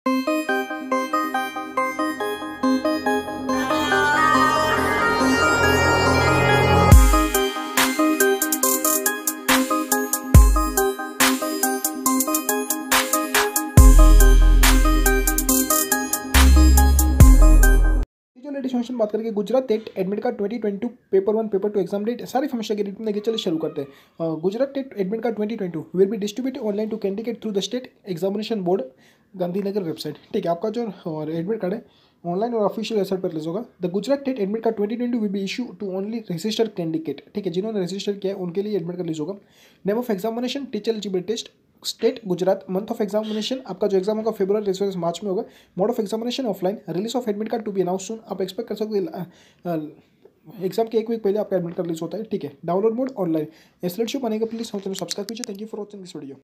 जो latest information बात करेंगे Gujarat TET admit card 2022 paper 1 paper 2 exam date सारी इन्फॉर्मेशन के डेट में देखिए। चलिए शुरू करते हैं। Gujarat TET admit card 2022 will be distributed online to candidate through the state examination board Gandhinagar website. ठीक है, आपका जो एडमिट कार्ड है ऑनलाइन और ऑफिशियल वेबसाइट पर रिलीज होगा। The Gujarat TET admit card 2022 will be issue to only registered candidate. ठीक है, जिन्होंने रजिस्टर किया है उनके लिए एडमिट कार्ड रिलीज होगा। Name of examination teacher eligibility test state Gujarat. Month of examination आपका जो एग्जाम होगा फरवरी मार्च में होगा। Mode of examination offline. Release of admit card to be announce soon. आप एक्सपेक्ट कर सकते हैं एग्जाम के एक वीक पहले आपका एडमिट कार्ड रिलीज होता है। ठीक है, download mode online. Slide show बनेगा, प्लीज सब्सक्राइब कीजिए। Thank you for watching this video.